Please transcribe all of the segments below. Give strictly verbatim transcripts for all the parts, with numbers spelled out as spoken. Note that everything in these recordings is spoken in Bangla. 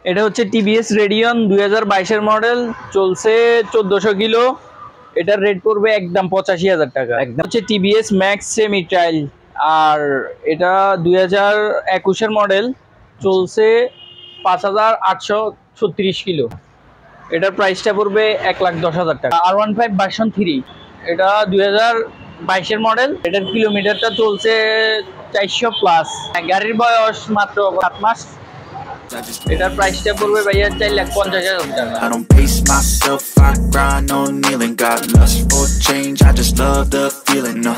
এটা হচ্ছে টিভিএস রেডিয়ন দুই হাজার বাইশের মডেল, চলছে চোদ্দশো কিলো। এটার রেট পড়বে একদম পঁচাশি হাজার টাকা। একদম হচ্ছে টিভিএস ম্যাক্স সেমি ট্রাইল, আর এটা দুই হাজার একুশের মডেল, চলছে পাঁচ হাজার আটশো ছত্রিশ কিলো। এটার প্রাইসটা পড়বে এক লাখ দশ হাজার টাকা। R one five version three, এটা দুই হাজার বাইশের মডেল, এটার কিলোমিটারটা চলছে চারশো প্লাস। গাড়ির বয়স মাত্র সাত মাস। এটার প্রাইসটা পড়বে ভাইয়া চার লাখ পঞ্চাশ হাজার টাকা। I don't pace myself, I grind on kneeling. Got lust for change, I just love the feeling. No,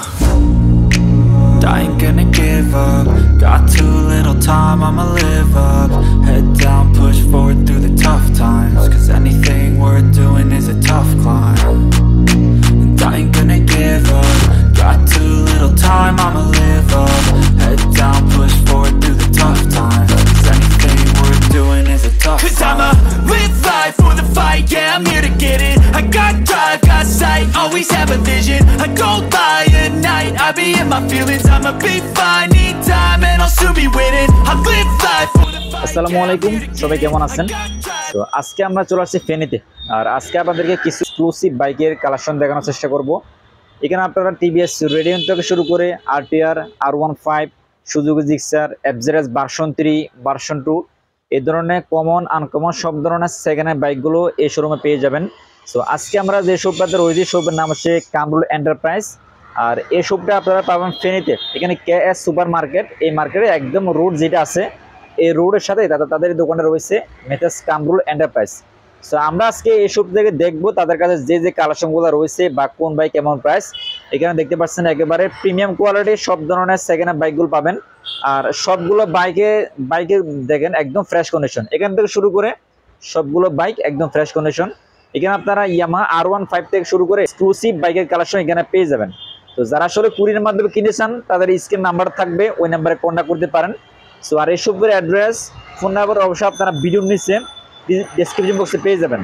I ain't gonna give up. Got too little time, I'ma live up. Head down, push forward through the tough times. Cause anything worth doing is a tough climb. And I ain't gonna give up. Got too little time, I'ma live up. Head down, push forward through the tough times. Cause anything worth doing is a tough Cause climb. I'ma live life for the fight, yeah, I'm here to get it. I got drive, got sight, always have a vision. I go by at night, I be in my feelings. I'ma be fine, need time and I'll soon be winning. I live life for the fight. আসসালামু আলাইকুম, সবাই কেমন আছেন? তো আজকে আমরা চলে আসছি ফেনীতে। আর আজকে আপনাদেরকে কিছু এক্সক্লুসিভ বাইকের কালেকশন দেখানোর চেষ্টা করব। এখানে আপনারা টিভিএস রেডিয়ন থেকে শুরু করে RTR, R one five, Suzuki Gixxer, FZS version three, version two, এই ধরনের কমন আনকমন সব ধরনের সেকেন্ড হ্যান্ড বাইকগুলো এই শোরুমে পেয়ে যাবেন। সো আজকে আমরা যে শপটাতে রয়েছি, শপের নাম হচ্ছে কামরুল এন্টারপ্রাইজ। আর এই শপটা আপনারা পাবেন ফেনীতে। এখানে কে এস সুপার মার্কেট, এই মার্কেটে একদম রোড যেটা আছে, এই রোডের সাথে তাদের তাদের দোকানটা রয়েছে মেসার্স কামরুল এন্টারপ্রাইজ। সো আমরা আজকে এই শপ থেকে দেখবো তাদের কাছে যে যে কালেকশনগুলো রয়েছে বা কোন বাইক কেমন প্রাইস। এখানে দেখতে পাচ্ছেন একেবারে প্রিমিয়াম কোয়ালিটির সব ধরনের সেকেন্ড হ্যান্ড বাইকগুলো পাবেন। আর সবগুলো বাইকে বাইকে দেখেন একদম ফ্রেশ কন্ডিশন। এখান থেকে শুরু করে সবগুলো বাইক একদম ফ্রেশ কন্ডিশন। এখানে আপনারা ইয়ামাহা আর ওয়ান ফাইভ থেকে শুরু করে এক্সক্লুসিভ বাইকের কালেকশন এখানে পেয়ে যাবেন। তো যারা আসলে কুরিয়ার মাধ্যমে কিনে চান তাদের স্ক্রিন নাম্বার থাকবে, ওই নাম্বারে কন্ট্যাক্ট করতে পারেন। সো আর এই শপের অ্যাড্রেস, ফোন নাম্বার অবশ্যই আপনারা ভিডিওর নিচে ডেসক্রিপশন বক্সে পেয়ে যাবেন।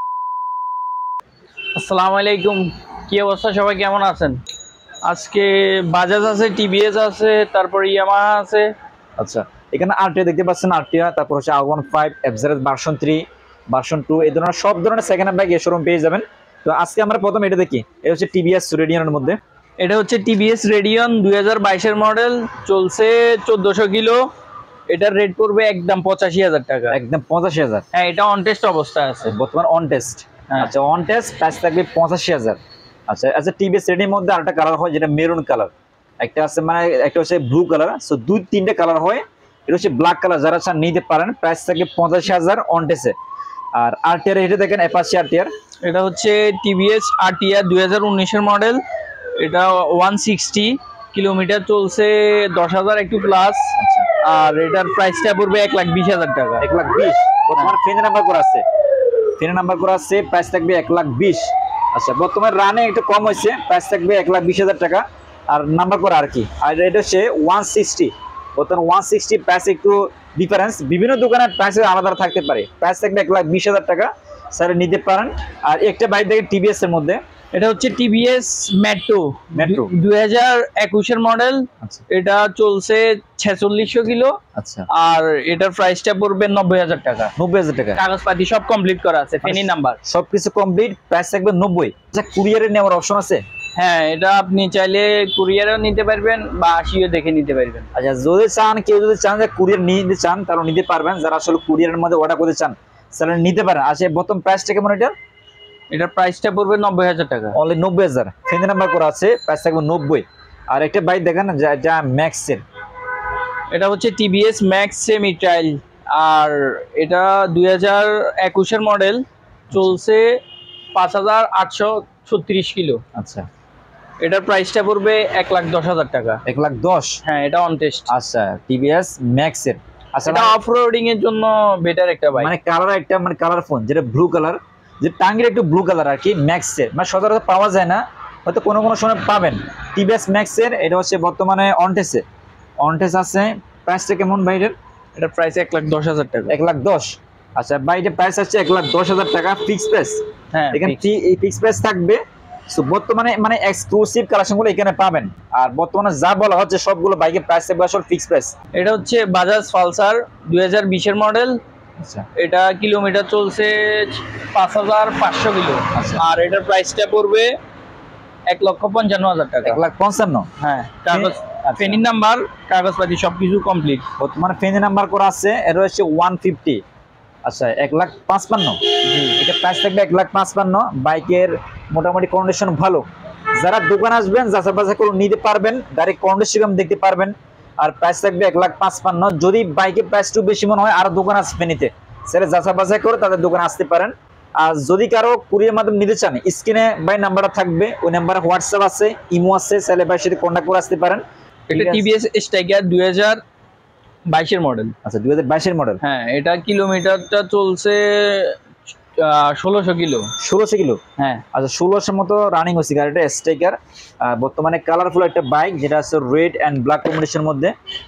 আসসালামু আলাইকুম, কি অবস্থা, সবাই কেমন আছেন? আজকে বাজাজ আছে, টিভিএস আছে, তারপর ইয়ামাহা আছে। আচ্ছা, এখানে আরটিআর দেখতে পাচ্ছেন, আরটিআর, তারপর হচ্ছে R one five, FZS version three, version two, এই ধরনের সব ধরনের সেকেন্ড হ্যান্ড বাইক এই শোরুম পেয়ে যাবেন। তো আজকে আমরা প্রথম এটা দেখি, এটা হচ্ছে টিভিএস রেডিয়নের মধ্যে। এটা হচ্ছে টিভিএস রেডিয়ন দুই হাজার বাইশের মডেল, চলছে চোদ্দশো কিলো। এটার রেট পড়বে একদম পঁচাশি হাজার টাকা। একদম পঁচাশি হাজার? হ্যাঁ, এটা অন টেস্ট অবস্থায় আছে বর্তমান, অন টেস্ট। আচ্ছা, অন টেস্ট প্রাইস থাকবে পঁচাশি হাজার। আচ্ছা আচ্ছা, টিভিএস রেডির মধ্যে আরেকটা কালার হয় যেটা মেরুন কালার, একটা আছে মানে একটা হচ্ছে ব্লু কালার। সো দুই তিনটে কালার হয়, এটা হচ্ছে ব্ল্যাক কালার। যারা চান নিতে পারেন, প্রাইস থাকে পঁচাশি হাজার অন টেস্টে। আর আরটিআর এটা দেখেন, অ্যাপাচি আরটিআর, এটা হচ্ছে টিভিএস আরটিআর দুই হাজার উনিশের মডেল। এটা ওয়ান সিক্সটি কিলোমিটার চলছে, দশ হাজার একটু প্লাস। আর এটার প্রাইসটা পড়বে এক লাখ বিশ হাজার টাকা। এক লাখ বিশ বর্তমানে ফেনে নাম্বার করা আছে, ফেনে নাম্বার করা আছে, প্রাইস থাকবে এক লাখ বিশ। আচ্ছা, বর্তমানে রানে একটু কম হয়েছে, প্রাইস থাকবে এক লাখ বিশ হাজার টাকা আর নাম্বার করা আর কি। আর এটা হচ্ছে ওয়ান সিক্সটি, বর্তমানে ওয়ান সিক্সটি প্রাইস একটু ডিফারেন্স, বিভিন্ন দোকানের প্রাইস আলাদা থাকতে পারে। প্রাইস থাকবে এক লাখ বিশ হাজার টাকা, স্যার নিতে পারেন। আর একটা বাইক দেখেন টিভিএস এর মধ্যে, এটা হচ্ছে টিভিএস মেট্রো মেট্রো দুই হাজার একুশের মডেল। এটা চলছে ছেচল্লিশশো কিলো। আচ্ছা, আর এটার প্রাইসটা পড়বে নব্বই হাজার টাকা। নব্বই হাজার টাকা, কাগজপাতি সব কমপ্লিট করা আছে, ফেনী নাম্বার সবকিছু কমপ্লিট, প্রাইস থাকবে নব্বই। আচ্ছা, কুরিয়ারে নেওয়ার অপশন আছে? হ্যাঁ, এটা আপনি চাইলে কুরিয়ারেও নিতে পারবেন বা আসিও দেখে নিতে পারবেন। আচ্ছা, যদি চান, কেউ যদি চান যে কুরিয়ার নিতে চান তাহলে নিতে পারবেন। যারা আসলে কুরিয়ারের মধ্যে অর্ডার করতে চান তাহলে নিতে পারেন। আচ্ছা, প্রথম প্রাইসটা কেমন? এটা এটার প্রাইসটা পড়বে নব্বই হাজার টাকা, অনলি নব্বই হাজার, ফেনী নাম্বার করা আছে, প্রাইস থাকবে নব্বই। আর একটা বাইক দেখেন যা ম্যাক্সের, এটা হচ্ছে টিভিএস ম্যাক্স সেমি ট্রাইল। আর এটা দুই হাজার একুশের মডেল, চলছে পাঁচ হাজার আটশো ছত্রিশ কিলো। আচ্ছা, এটার প্রাইসটা পড়বে এক লাখ দশ হাজার টাকা। এক লাখ দশ? হ্যাঁ, এটা অন টেস্ট। আচ্ছা, টিভিএস ম্যাক্সের। আচ্ছা, এটা অফ রোডিং এর জন্য বেটার একটা বাইক। মানে কালার একটা মানে কালার ফোন যেটা ব্লু কালার, যে টাঙ্গের একটু ব্লু কালার আর কি, ম্যাক্সের, মানে সচরাচর পাওয়া যায় না, হয়তো কোনো কোনো সময় পাবেন। টিভিএস ম্যাক্সের, এটা হচ্ছে বর্তমানে অনটেসে, অনটেস আছে। প্রাইসটা কেমন বাইরের? এটার প্রাইস এক লাখ দশ হাজার টাকা। এক লাখ দশ? আচ্ছা, বাইরের প্রাইস হচ্ছে এক লাখ দশ হাজার টাকা ফিক্স প্রাইস। হ্যাঁ, এখানে এই ফিক্স প্রাইস থাকবে। সো বর্তমানে মানে এক্সক্লুসিভ কালেকশনগুলো এখানে পাবেন। আর বর্তমানে যা বলা হচ্ছে সবগুলো বাইকের প্রাইস থাকবে আসলে ফিক্স প্রাইস। এটা হচ্ছে বাজাজ পালসার দুই হাজার বিশের মডেল, আচ্ছা এটা কিলোমিটার চলছে পাঁচ হাজার পাঁচশো কিলো। আচ্ছা। আর এটার প্রাইসটা পড়বে এক লক্ষ পঞ্চান্ন হাজার টাকা। এক লাখ পঞ্চান্ন। হ্যাঁ, কাগজ আচ্ছা। ফেনির নাম্বার, কাগজপাতি সবকিছু কমপ্লিট। বর্তমানে ফেনি নাম্বার করা আছে, এটা হচ্ছে ওয়ান ফিফটি। আচ্ছা, এক লাখ পাঁচপান্ন। এটা প্রাইস থাকবে এক লাখ পাঁচপান্ন। বাইকের মোটামুটি কন্ডিশন ভালো, যারা দোকান আসবেন যাচাই বাছাই করে নিতে পারবেন, গাড়ির কন্ডিশন দেখতে পারবেন। আর প্রাইস থাকবে এক লাখ পাঁচপান্ন। যদি বাইকের প্রাইস একটু বেশি মনে হয়, আর দোকান আসবে ফেনীতে, সেটা যাচাই বাছাই করে তাদের দোকানে আসতে পারেন। আর যদি কারো কুরিয়ার মাধ্যমে নিতে চান, স্ক্রিনে বাই নাম্বারটা থাকবে, ওই নাম্বারে হোয়াটসঅ্যাপ আছে, ইমো আছে, সেলে ভাইয়ের সাথে কন্ট্যাক্ট করে আসতে পারেন। এটা টিভিএস স্ট্রাইকার দুই হাজার বাইশের মডেল। আচ্ছা, দুই হাজার বাইশের মডেল। হ্যাঁ, এটা কিলোমিটারটা চলছে ষোলোশো কিলো। ষোলোশো কিলো। হ্যাঁ, আচ্ছা, ষোলোশোর মতো রানিং হচ্ছে গাড়িটা। স্ট্রাইকার বর্তমানে কালারফুল একটা বাইক, যেটা আছে রেড অ্যান্ড ব্ল্যাক কম্বিনেশনের মধ্যে।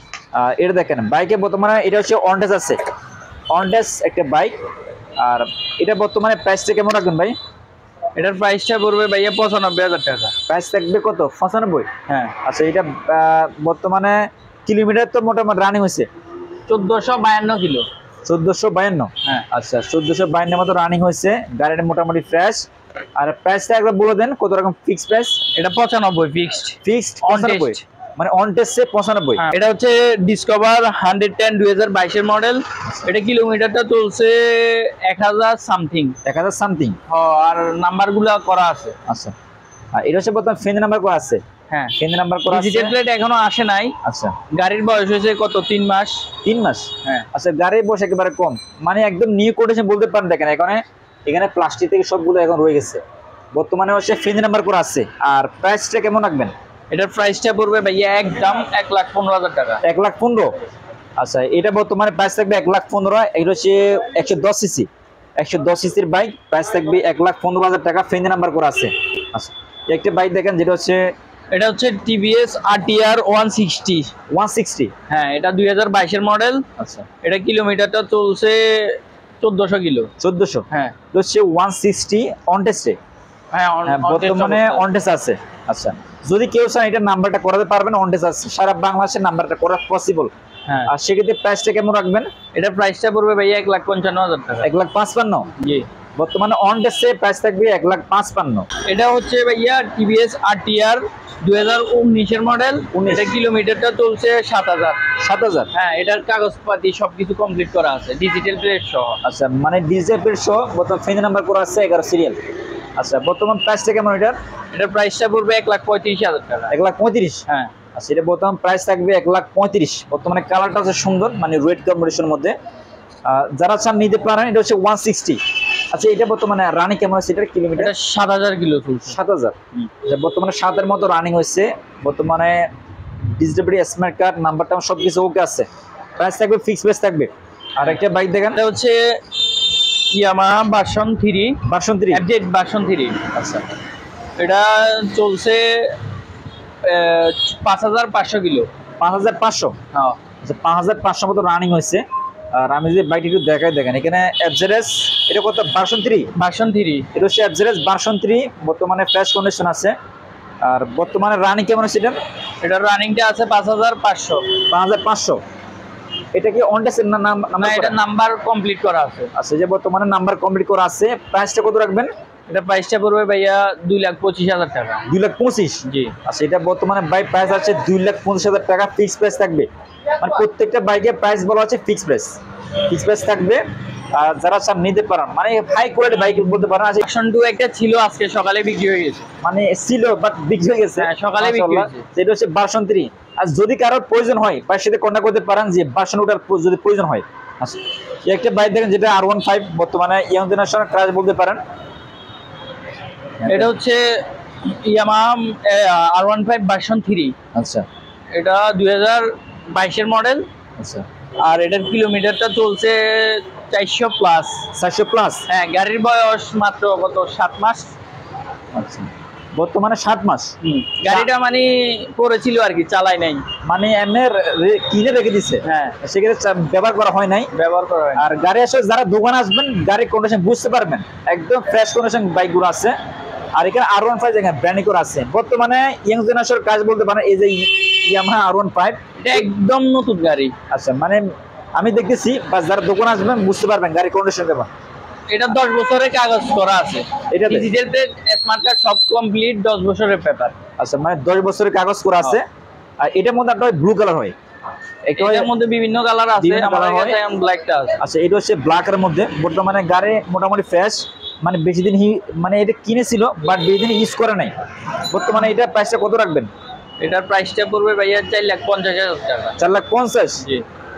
এটা দেখেন, বাইকে বর্তমানে এটা হচ্ছে অনটেস আছে, অনটেস একটা বাইক। আর এটা বর্তমানে প্রাইসটা কেমন রাখবেন ভাই? এটার প্রাইসটা পড়বে ভাইয়া পঁচানব্বই হাজার টাকা। প্রাইস থাকবে কত? পঁচানব্বই। হ্যাঁ। আচ্ছা, এটা বর্তমানে কিলোমিটার তো মোটামুটি রানিং হয়েছে চোদ্দশো বায়ান্ন কিলো। চোদ্দশো বায়ান্ন। হ্যাঁ। আচ্ছা, চোদ্দশো বায়ান্নের মতো রানিং হয়েছে, গাড়িটা মোটামুটি ফ্রেশ। আর প্রাইসটা একবার বলে দেন কত রকম ফিক্সড প্রাইস? এটা পঁচানব্বই ফিক্সড। ফিক্সড পঁচানব্বই, মানে অন টেস্টে পঁচানব্বই। এটা হচ্ছে ডিসকভার হান্ড্রেড টেন দুই হাজার বাইশের মডেল। এটা কিলোমিটারটা চলছে এক হাজার সামথিং। এক হাজার সামথিং। আর নাম্বার গুলা করা আছে। আচ্ছা, আর এটা হচ্ছে বর্তমানে ফেন নাম্বার করা আছে। হ্যাঁ, ফেন নাম্বার করা আছে। ডিজিটাল প্লেট এখনো আসে নাই। আচ্ছা, গাড়ির বয়স হয়েছে কত? তিন মাস। তিন মাস। হ্যাঁ। আচ্ছা, গাড়ির বয়স একেবারে কম, মানে একদম নিউ কোটেশন বলতে পারেন। দেখেন এখানে এখানে প্লাস্টিক থেকে সবগুলো এখন রয়ে গেছে। বর্তমানে হচ্ছে ফেন নাম্বার করা আছে। আর প্রাইসটা কেমন রাখবেন? এটার প্রাইসটা পড়বে ভাইয়া একদম এক লাখ পনেরো হাজার টাকা। এক লাখ পনেরো। আচ্ছা, এটা বর্তমানে প্রাইস থাকবে এক লাখ পনেরো। এটা হচ্ছে একশো দশ সিসি, একশো দশ সিসির বাইক। প্রাইস থাকবে এক লাখ পনেরো হাজার টাকা, ফেন নাম্বার করা আছে। আচ্ছা, একটা বাইক দেখেন, যেটা হচ্ছে এটা হচ্ছে TVS RTR one sixty. One sixty. হ্যাঁ, এটা দুই হাজার বাইশের মডেল। আচ্ছা, এটা কিলোমিটারটা চলছে চোদ্দশো কিলো। চোদ্দশো। হ্যাঁ, এটা হচ্ছে ওয়ান সিক্সটি অন টেস্টে। হ্যাঁ, বর্তমানে অনটেস আছে। আচ্ছা, যদি কেউ চান এটা নাম্বারটা করাতে পারবেন, অনটেস আছে সারা বাংলাদেশের নাম্বারটা করা পসিবল। হ্যাঁ। আর সেক্ষেত্রে প্রাইসটা কেমন রাখবেন? এটা প্রাইসটা পড়বে ভাইয়া এক লাখ পঞ্চান্ন হাজার টাকা। এক লাখ পাঁচপান্ন। জি। বর্তমানে অনটেসে প্রাইস থাকবে এক লাখ পাঁচপান্ন। এটা হচ্ছে ভাইয়া টিভিএস আরটিআর দুই হাজার উনিশের মডেল। এটা কিলোমিটারটা চলছে সাত হাজার। সাত হাজার। হ্যাঁ, এটার কাগজপাতি সবকিছু কমপ্লিট করা আছে, ডিজিটাল প্লেট সহ। আচ্ছা, মানে ডিজে প্লেট সহ বর্তমান ফেন নাম্বার করা আছে, এগারো সিরিয়াল। আচ্ছা, বর্তমান প্রাইসটা কেমন এটার? এটার প্রাইসটা পড়বে এক লাখ পঁয়ত্রিশ হাজার টাকা। এক লাখ পঁয়ত্রিশ। হ্যাঁ। আচ্ছা, এটা বর্তমান প্রাইস থাকবে এক লাখ পঁয়ত্রিশ। বর্তমানে কালারটা হচ্ছে সুন্দর, মানে রেড কম্বিনেশনের মধ্যে। যারা চান নিতে পারেন। এটা হচ্ছে ওয়ান সিক্সটি। আচ্ছা, এটা বর্তমানে রানিং কেমন আছে? এটার কিলোমিটার এটা সাত হাজার কিলো চলছে। সাত হাজার। বর্তমানে সাতের মতো রানিং হয়েছে। বর্তমানে ডিজিটাল স্মার্ট কার্ড নাম্বারটা সব কিছু ওকে আছে। প্রাইস থাকবে ফিক্সড প্রাইস থাকবে। আর একটা বাইক দেখেন, এটা হচ্ছে Yamaha version three. Version three. FZ version three. আচ্ছা, এটা চলছে পাঁচ হাজার পাঁচশো কিলো। পাঁচ হাজার পাঁচশো। হ্যাঁ। আচ্ছা, পাঁচ হাজার পাঁচশো মতো রানিং হয়েছে। আর আমি যদি বাইকটি একটু দেখাই, দেখেন এখানে এফজেডএস, এটা কত? Version three. Version three. এটা হচ্ছে এফজেডএস ভার্সন থ্রি। বর্তমানে ফ্রেশ কন্ডিশন আছে। আর বর্তমানে রানিং কেমন আছে এটা? এটার রানিংটা আছে পাঁচ হাজার পাঁচশো। পাঁচ হাজার পাঁচশো। এটা কি অনটেসের না? নাম না, এটা নাম্বার কমপ্লিট করা আছে। আচ্ছা, যে বর্তমানে নাম্বার কমপ্লিট করা আছে। প্রাইসটা কত রাখবেন? এটা প্রাইসটা পড়বে ভাইয়া দুই লাখ পঁচিশ হাজার টাকা। দুই লাখ পঁচিশ। জি। আচ্ছা, এটা বর্তমানে বাইক প্রাইস আছে দুই লাখ পঁচিশ হাজার টাকা, ফিক্সড প্রাইস থাকবে। মানে প্রত্যেকটা বাইকের প্রাইস বলা আছে ফিক্সড প্রাইস, ফিক্সড প্রাইস থাকবে। আর যারা চান নিতে পারেন, মানে হাই কোয়ালিটি বাইক বলতে পারেন। আচ্ছা, ভার্সন টু একটা ছিল, আজকে সকালে বিক্রি হয়ে গেছে। মানে ছিল বাট বিক্রি হয়ে গেছে। হ্যাঁ, সকালে বিক্রি হয়েছে। এটা হচ্ছে ভার্সন থ্রি। আর যদি কারোর প্রয়োজন হয়, বাইকের সাথে কন্ট্যাক্ট করতে পারেন, যে ভার্সন ওটার যদি প্রয়োজন হয়। আচ্ছা, একটা বাইক দেখেন, যেটা আর ওয়ান ফাইভ, বর্তমানে ইয়ং জেনারেশনের ক্রাশ বলতে পারেন। এটা হচ্ছে Yamaha R one five version three. আচ্ছা, এটা দুই হাজার বাইশের মডেল। আচ্ছা। আর এটার কিলোমিটারটা চলছে চারশো প্লাস। চারশো প্লাস। হ্যাঁ, গাড়ির বয়স মাত্র কত? সাত মাস। আচ্ছা, বর্তমানে সাত মাস। গাড়িটা মানে পড়েছিল আর কি, চালাই নাই, মানে এমনি কিনে রেখে দিচ্ছে। হ্যাঁ, সেক্ষেত্রে ব্যবহার করা হয় নাই, ব্যবহার করা হয়। আর গাড়ি আসলে যারা দোকান আসবেন, গাড়ির কন্ডিশন বুঝতে পারবেন, একদম ফ্রেশ কন্ডিশন বাইকগুলো আছে। আর এখানে আর ওয়ান ফাইভ এখানে ব্র্যান্ডিং করা আছে। বর্তমানে ইয়ং জেনারেশনের কাজ বলতে পারেন, এই যে ইয়ামাহা আর ওয়ান ফাইভ, এটা একদম নতুন গাড়ি। আচ্ছা, মানে আমি দেখতেছি বা যারা দোকান আসবেন বুঝতে পারবেন গাড়ি কন্ডিশন কেমন। এটা দশ বছরের কাগজ করা আছে, এটা ডিজিটাল প্লেট, স্মার্ট কার্ড সব কমপ্লিট, দশ বছরের পেপার। আচ্ছা, মানে দশ বছরের কাগজ করা আছে। আর এটার মধ্যে আপনার ব্লু কালার হয়, এটার মধ্যে বিভিন্ন কালার আছে, আমাদের কাছে এখন ব্ল্যাকটা আছে। আচ্ছা, এটা হচ্ছে ব্ল্যাক এর মধ্যে। বর্তমানে গাড়ি মোটামুটি ফ্রেশ, মানে বেশি দিন মানে এটা কিনেছিল বাট বেশি দিন ইউজ করে নাই। বর্তমানে এটা প্রাইসটা কত রাখবেন? এটার প্রাইসটা পড়বে ভাইয়া চার লাখ পঞ্চাশ হাজার টাকা। চার লাখ পঞ্চাশ? জি।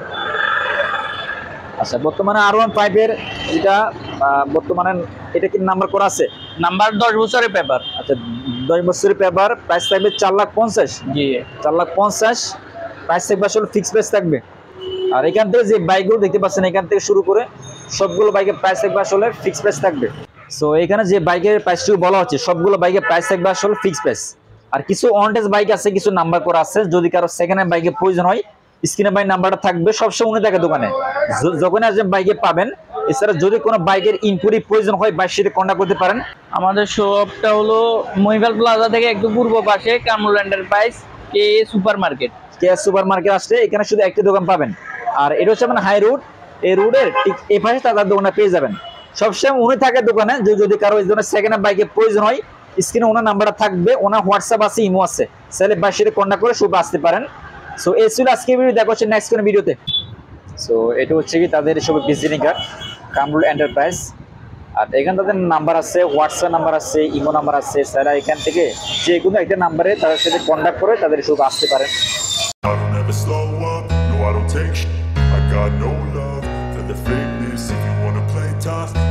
আচ্ছা, বর্তমানে আর ওয়ান ফাইভ এর যেটা বর্তমানে এটা কি নাম্বার করা আছে? নাম্বার দশ বছরের পেপার। আচ্ছা, দশ বছরের পেপার, প্রাইস থাকবে চার লাখ পঞ্চাশ। জি, চার লাখ পঞ্চাশ প্রাইস থাকবে, আসলে ফিক্স প্রাইস থাকবে। আর এখান থেকে যে বাইকগুলো দেখতে পাচ্ছেন এখান থেকে শুরু করে সবগুলো বাইকের প্রাইস থাকবে আসলে ফিক্স প্রাইস থাকবে। সো এখানে যে বাইকের প্রাইসটিও বলা হচ্ছে সবগুলো বাইকের প্রাইস থাকবে আসলে ফিক্স প্রাইস। আর কিছু অনটেজ বাইক আছে, কিছু নাম্বার করা আছে, যদি কারো সেকেন্ড হ্যান্ড বাইকের প্রয়োজন হয় স্ক্রিনে বাই নাম্বারটা থাকবে, সবসময় উনি থাকে দোকানে, যখন আসবেন বাইকে পাবেন। এছাড়া যদি কোনো বাইকের ইনকুয়ারি প্রয়োজন হয় বাইক সাথে কন্ট্যাক্ট করতে পারেন। আমাদের শপটা হলো মহিপাল প্লাজা থেকে একটু পূর্ব পাশে Kamrul Enterprise K super market. K super market আসলে এখানে শুধু একটি দোকান পাবেন। আর এটা হচ্ছে মানে হাই রোড, এই রোডের ঠিক এই পাশে তাদের দোকানে পেয়ে যাবেন। সবসময় উনি থাকে দোকানে, যদি কারো এই ধরনের সেকেন্ড হ্যান্ড বাইকের প্রয়োজন হয় স্ক্রিনে ওনার নাম্বারটা থাকবে, ওনার হোয়াটসঅ্যাপ আছে, ইমো আছে, সেলে বাইক সাথে কন্ট্যাক্ট করে শুভ আসতে পারেন। সো এই ছিল আজকে ভিডিও, দেখা হচ্ছে নেক্সট কোনো ভিডিওতে। সো এটা হচ্ছে কি তাদের সব ভিজিটিং কার্ড কামরুল এন্টারপ্রাইজ। আর এখানে তাদের নাম্বার আছে, হোয়াটসঅ্যাপ নাম্বার আছে, ইমো নাম্বার আছে, স্যারা এখান থেকে যে কোনো একটা নাম্বারে তাদের সাথে কন্ট্যাক্ট করে তাদের সব আসতে পারেন। I don't ever slow up, no I don't take sh- I got no love for the fakeness. If you wanna play tough